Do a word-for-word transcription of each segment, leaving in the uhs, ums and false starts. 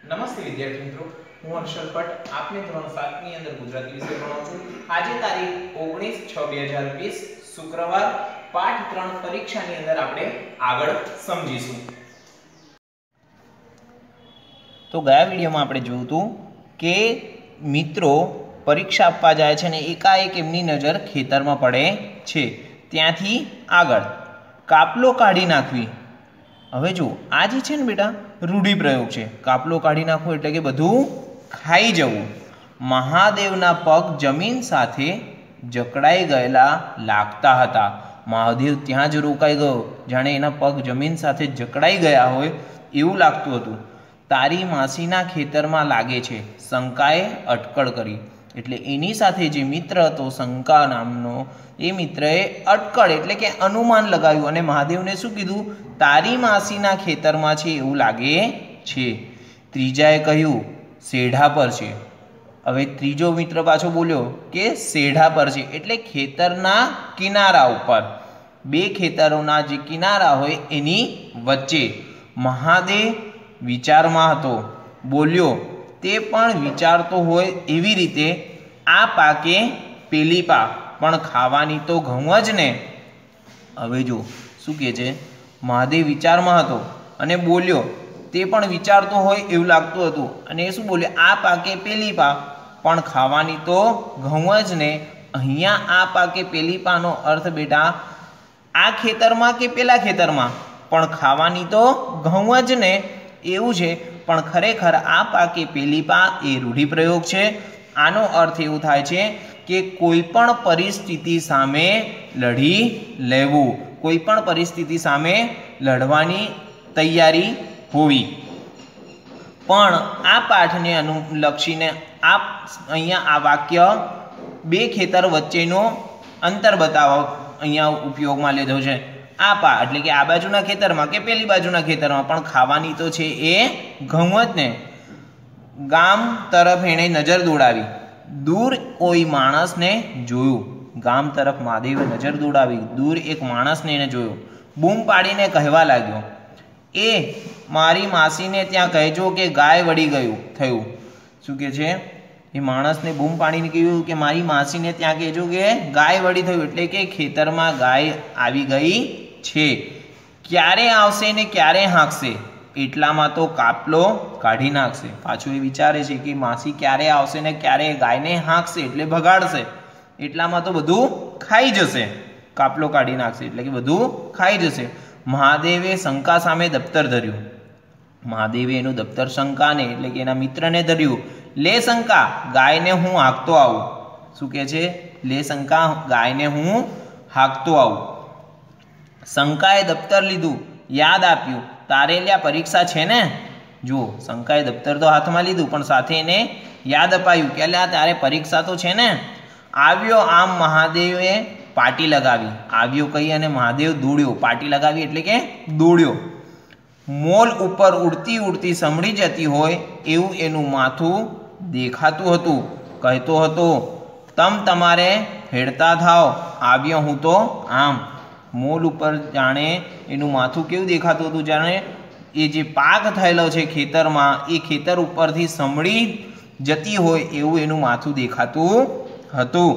નમસ્તે વિદ્યાર્થી મિત્રો, હું હર્ષલ ભટ્ટ આપને ધોરણ સાત ની અંદર ગુજરાતી વિષય ભણાવું છું। આજે તારીખ ઓગણીસ છ બે હજાર વીસ શુક્રવાર પાઠ ત્રણ પરીક્ષાની અંદર આપણે આગળ સમજીશું। તો ગયા વિડિયોમાં આપણે જોયું હતું કે મિત્રો પરીક્ષા આપવા જાય છે અને એકાએક એમની નજર ખેતરમાં પડે છે। ત્યાંથી આગળ કાપલો કાઢી નાખવી। હવે જો આ જે છે ને બેટા રૂઢિપ્રયોગ છે। કાપલો કાઢી નાખવો એટલે કે બધું ખાઈ જવું। મહાદેવના પગ જમીન સાથે જકડાઈ ગયેલા લાગતા હતા। મહાદેવ ત્યાં જ રોકાઈ ગયો, જાણે એના પગ જમીન સાથે જકડાઈ ગયા હોય એવું લાગતું હતું। તારી માસીના ખેતરમાં લાગે છે, શંકાએ અટકળ કરી। એટલે એની સાથે જે મિત્ર હતો શંકા નામનો, એ મિત્રએ અટકળ એટલે કે અનુમાન લગાવ્યું અને મહાદેવને શું કીધું? તારી માસીના ખેતરમાં છે એવું લાગે છે। ત્રીજાએ કહ્યું શેઢા પર છે। હવે ત્રીજો મિત્ર પાછો બોલ્યો કે શેઢા પર છે એટલે ખેતરના કિનારા ઉપર, બે ખેતરોના જે કિનારા હોય એની વચ્ચે। મહાદેવ વિચારમાં હતો, બોલ્યો તે પણ વિચારતો હોય એવી રીતે, આ પાકે પેલી પાક પણ ખાવાની તો ઘઉં જ ને। હવે જો શું કહે છે? મહાદેવ વિચારમાં હતો અને બોલ્યો તે પણ વિચારતો હોય એવું લાગતું હતું અને એ શું બોલ્યો? આ પાકે પેલી પાક પણ ખાવાની તો ઘઉં જ ને। અહીંયા આ પાકે પેલી પાનો અર્થ બેટા આ ખેતરમાં કે પેલા ખેતરમાં પણ ખાવાની તો ઘઉં જ ને એવું છે। પણ ખરેખર આ પાકે પેલી પા એ રૂઢિપ્રયોગ છે। આનો અર્થ એવું થાય છે કે કોઈ પણ પરિસ્થિતિ સામે લડી લેવું, કોઈ પણ પરિસ્થિતિ સામે લડવાની તૈયારી હોવી। પણ આ પાઠને અનુલક્ષીને આ અહીંયા આ વાક્ય બે ખેતર વચ્ચેનો અંતર બતાવવા અહીંયા ઉપયોગમાં લીધો છે। આ પા એટલે કે આ બાજુના ખેતરમાં કે પેલી બાજુના ખેતરમાં પણ ખાવાની તો છે એ ઘઉં જ ને। ગામ તરફ એણે નજર દોડાવી, દૂર કોઈ માણસને જોયું। ગામ તરફ મહાદેવે નજર દોડાવી, દૂર એક માણસને એને જોયો। બૂમ પાડીને કહેવા લાગ્યો, એ મારી માસીને ત્યાં કહેજો કે ગાય વળી ગયું થયું। શું કે છે? એ માણસને બૂમ પાડીને કહ્યું કે મારી માસીને ત્યાં કહેજો કે ગાય વળી થયું એટલે કે ખેતરમાં ગાય આવી ગઈ છે। ક્યારે આવશે ને ક્યારે હાંકશે એટલામાં તો કાપલો કાઢી નાખશે। પાછું એ વિચારે છે કે માસી ક્યારે આવશે ને ક્યારે ગાયને હાંકશે એટલે ભગાડશે, એટલામાં તો બધું ખાઈ જશે। કાપલો કાઢી નાખશે એટલે કે બધું ખાઈ જશે। મહાદેવે શંકા સામે દફતર ધર્યું। મહાદેવે એનું દફતર શંકાને એટલે કે એના મિત્રને ધર્યું। લે શંકા, ગાયને હું હાંકતો આવું। શું કે છે? લે શંકા, ગાયને હું હાંકતો આવું। શંકાએ દફતર લીધું, યાદ આપ્યું, તારે લ્યા પરીક્ષા છે ને? જુઓ, શંકાએ દફતર તો હાથમાં લીધું પણ સાથે એને યાદ અપાયું કે લ્યા તારે પરીક્ષા તો છે ને? આવ્યો આમ મહાદેવે પાટી લગાવી। આવ્યો કહી અને મહાદેવ દોડ્યો। પાટી લગાવી એટલે કે દોડ્યો। મોલ ઉપર ઉડતી ઉડતી સમળી જતી હોય એવું એનું માથું દેખાતું હતું। કહેતો હતો, તમ તમારે હેડતા થાવ, આવ્યો હું તો આમ। મોલ ઉપર જાણે એનું માથું કેવું દેખાતું હતું? જાણે એ જે પાક થયેલો છે ખેતરમાં એ ખેતર ઉપરથી સમળી જતી હોય એવું એનું માથું દેખાતું હતું।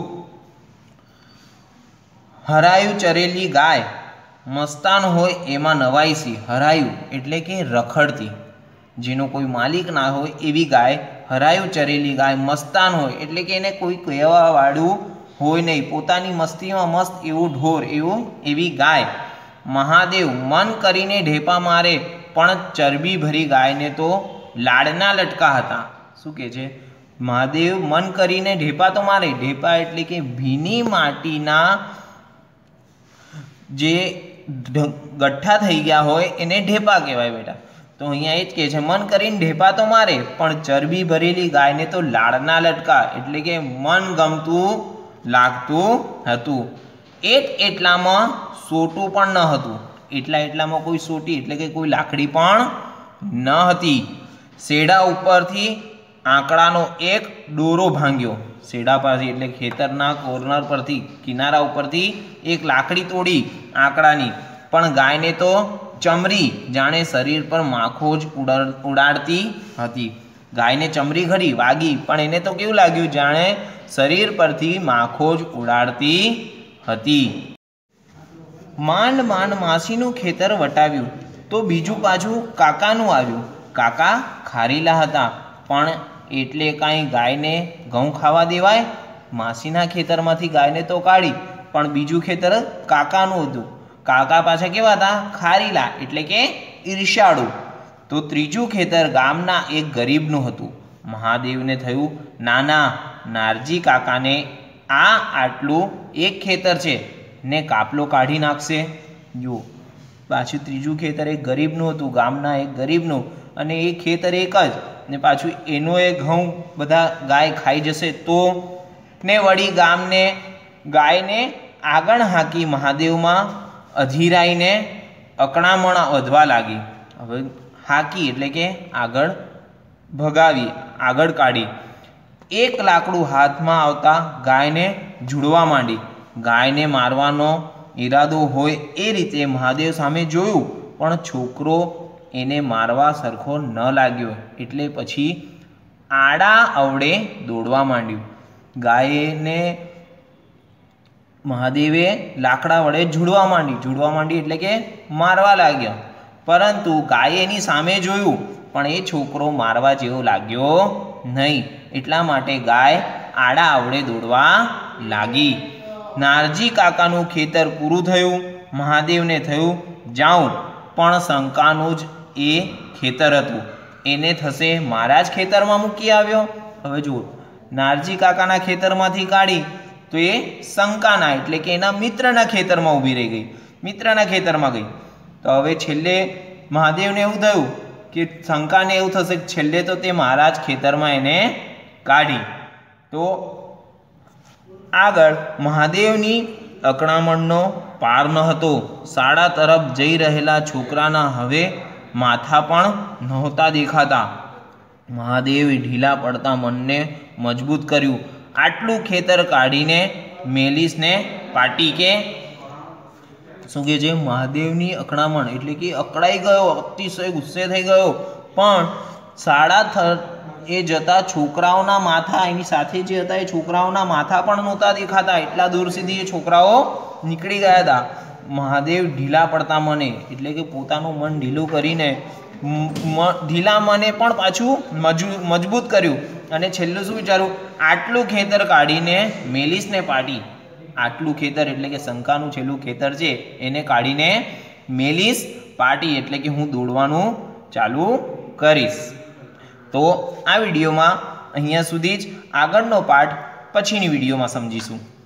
હરાયું ચરેલી ગાય મસ્તાન હોય એમાં નવાઈ સી। હરાયું એટલે કે રખડતી, જેનો કોઈ માલિક ના હોય એવી ગાય। હરાયું ચરેલી ગાય મસ્તાન હોય એટલે કે એને કોઈ કહેવા વાળું હોય નહીં, પોતાની મસ્તીમાં મસ્ત એવું ઢોર એવું એવી ગાય। મહાદેવ મન કરીને ઢેપા મારે પણ ચરબી ભરી ગાયને તો લાડના લટકા હતા। શું કે છે? મહાદેવ મન કરીને ઢેપા તો મારે, ઢેપા એટલે કે ભીની માટીના જે ગઠ્ઠા થઈ ગયા હોય એને ઢેપા કહેવાય બેટા। તો અહીંયા એ જ કહે છે મન કરીને ઢેપા તો મારે પણ ચરબી ભરેલી ગાયને તો લાડના લટકા એટલે કે મન ગમતું લાગતું હતું। એક એટલામાં સોટું પણ ન હતું, એટલા એટલામાં કોઈ સોટી એટલે કે કોઈ લાકડી પણ ન હતી। શેઢા ઉપરથી આંકડાનો એક દોરો ભાંગ્યો। શેઢા પરથી એટલે ખેતરના કોર્નર પરથી કિનારા ઉપરથી એક લાકડી તોડી આંકડાની, પણ ગાયને તો ચમરી જાણે શરીર પર માખો જ ઉડાડતી હતી। ગાયને ચમરી ખરી વાગી, પણ એને તો કેવું લાગ્યું જાણે શરીર પરથી માખો જ ઉડાડતી હતી। માંડ માંડ માસીનું ખેતર વટાવ્યું તો બીજું પાછું કાકાનું આવ્યું। કાકા ખારીલા હતા, પણ એટલે કાંઈ ગાયને ઘઉં ખાવા દેવાય? માસીના ખેતરમાંથી ગાયને તો કાઢી, પણ બીજું ખેતર કાકાનું હતું। કાકા પાછા કેવા હતા? ખારીલા, એટલે કે ઈર્ષ્યાળુ। તો ત્રીજું ખેતર ગામના એક ગરીબનું હતું। મહાદેવને થયું, નાના નારજી કાકાને આ આટલું એક ખેતર છે ને કાપલો કાઢી નાખશે। જો પાછું ત્રીજું ખેતર એક ગરીબનું હતું, ગામના એક ગરીબનું, અને એ ખેતર એક જ, ને પાછું એનો એ ઘઉં બધા ગાય ખાઈ જશે તો ને વળી ગામને ગાયને આગળ હાંકી મહાદેવમાં અધીરાઈને અકળામણ વધવા લાગી। હવે હાંકી એટલે કે આગળ ભગાવી, આગળ કાઢી। એક લાકડું હાથમાં આવતા ગાયને ઝૂડવા માંડી। ગાયને મારવાનો ઈરાદો હોય એ રીતે મહાદેવ સામે જોયું, પણ છોકરો એને મારવા સરખો ન લાગ્યો, એટલે પછી આડા અવળે દોડવા માંડ્યું। ગાયને મહાદેવે લાકડા વડે ઝૂડવા માંડી ઝૂડવા માંડી એટલે કે મારવા લાગ્યા, પરંતુ ગાયે એની સામે જોયું, પણ એ છોકરો મારવા જેવો લાગ્યો નહીં, એટલા માટે ગાય આડા અવળે દોડવા લાગી। નારજી કાકાનું ખેતર પૂરું થયું। મહાદેવને થયું જાઉં, પણ શંકાનું જ એ ખેતર હતું, એને થશે મારા જ ખેતરમાં મૂકી આવ્યો। હવે જુઓ, નારજી કાકાના ખેતરમાંથી કાઢી તો એ શંકાના એટલે કે એના મિત્રના ખેતરમાં ઊભી રહી ગઈ, મિત્રના ખેતરમાં ગઈ। તો હવે છેલ્લે મહાદેવને એવું થયું કે શંકાને એવું થશે કે છેલ્લે તો તે મારા જ ખેતરમાં એને કાઢી। તો આગળ મહાદેવની અકળામણનો પાર ન હતો। શાળા તરફ જઈ રહેલા છોકરાના હવે માથા પણ નહોતા દેખાતા। મહાદેવે ઢીલા પડતા મનને મજબૂત કર્યું। આટલું ખેતર કાઢીને મેલીસને પાટી કે શું કે છે, મહાદેવની અકળામણ એટલે કે અકળાઈ ગયો, અતિશય ગુસ્સે થઈ ગયો, પણ શાળા એ જતા છોકરાઓના માથા, એની સાથે જે હતા એ છોકરાઓના માથા પણ નહોતા દેખાતા, એટલા દૂર સુધી એ છોકરાઓ નીકળી ગયા હતા। મહાદેવ ઢીલા પડતા મને એટલે કે પોતાનું મન ઢીલું કરીને ઢીલા મને પણ પાછું મજબૂત કર્યું, અને છેલ્લું શું વિચારું, આટલું ખેતર કાઢીને મેલીસને પાટી। આટલું ખેતર એટલે કે શંકાનું છેલ્લું ખેતર છે એને કાઢીને મેલીસ પાટી, એટલે કે હું દોડવાનું ચાલુ કરીશ। તો આ વિડીયોમાં અહીંયા સુધી જ, આગળનો પાઠ પછીની વિડીયોમાં સમજીશું।